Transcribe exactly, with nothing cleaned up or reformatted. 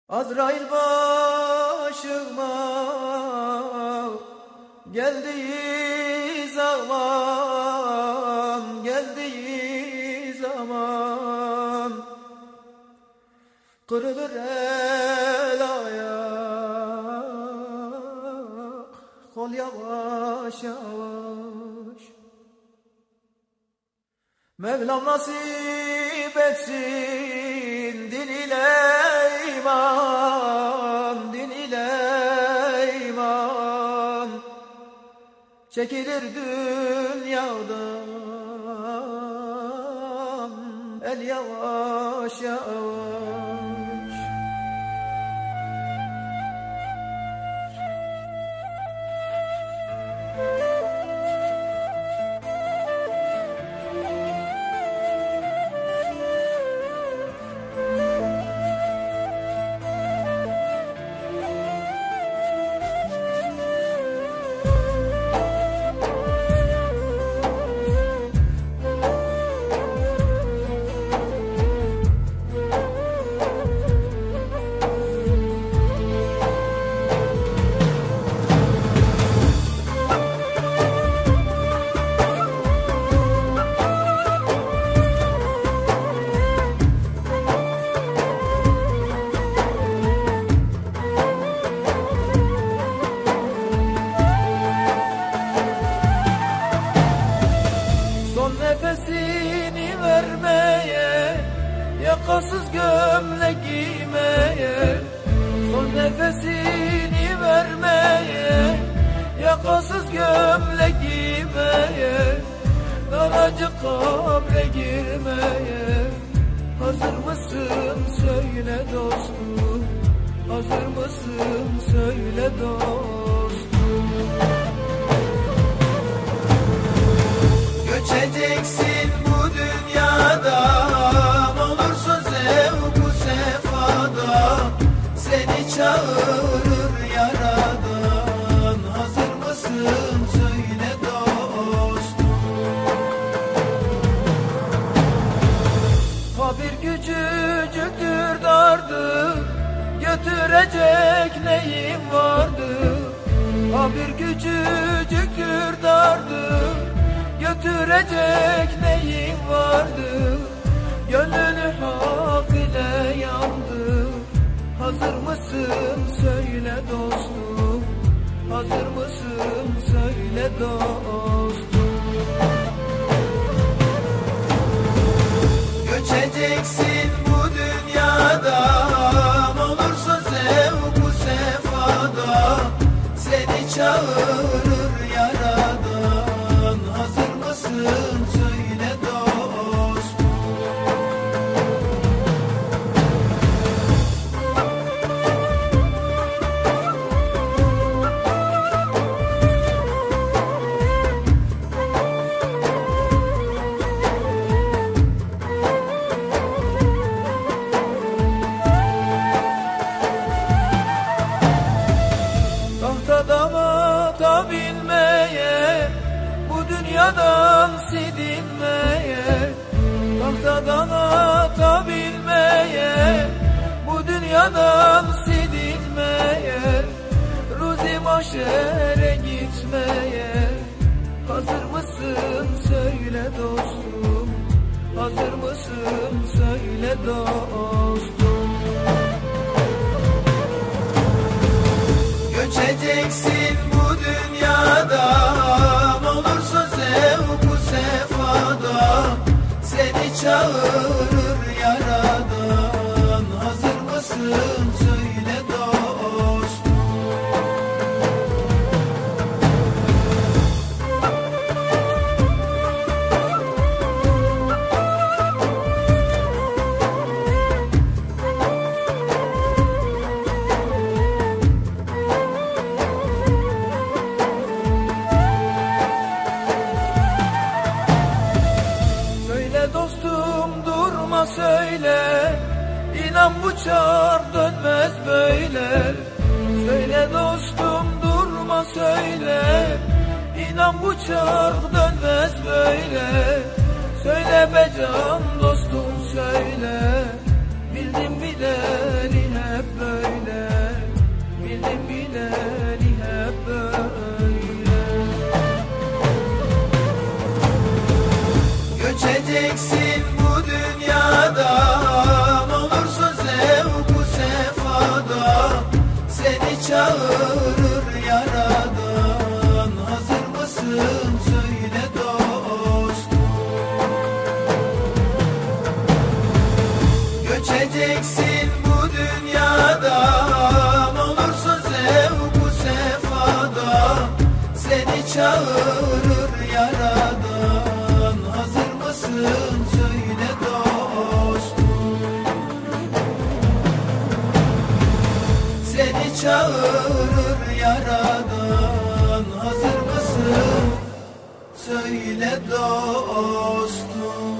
Azrail başıma geldiği zaman, geldiği zaman kırılır el ayak, kol yavaş yavaş. Mevlam nasip etsin din ile iman, din ile iman. Çekilir dünyadan el yavaş yavaş. Nefesini vermeye, yakasız gömlek giymeye. Son nefesini vermeye, yakasız gömlek giymeye. Daracık kabre girmeye. Hazır mısın söyle dostum, hazır mısın söyle dostum. Göçeceksin bu dünyadan, olursun zevku sefada. Seni çağırır yaradan, hazır mısın söyle dostum. Kabir küçücüktür dardır, götürecek neyim vardır. Kabir küçücüktür dardır, götürecek neyim vardı. Gönlünü hak ile yandı. Hazır mısın söyle dostum, hazır mısın söyle dostum. Göçeceksin bu dünyadan, olursun zevku sefada. Seni çağırır yaradan, hazır mısın söyle dostum. Tahtada mata binmeye, bu dünyadan silinmeye. Tahtadan atabilmeye, bu dünyadan silinmeye. Ruzi mahşere gitmeye. Hazır mısın söyle dostum, hazır mısın söyle dostum. Göçeceksin bu dünyadan, olursun zevku sefada. Seni çağırır yaradan, hazır mısın söyle dostum. Dostum durma söyle, İnan bu çar dönmez böyle. Söyle dostum durma söyle, İnan bu çar dönmez böyle. Söyle be can dostum söyle, bildim bileli hep böyle. çağırır yaradan. Hazır mısın? Söyle dostum.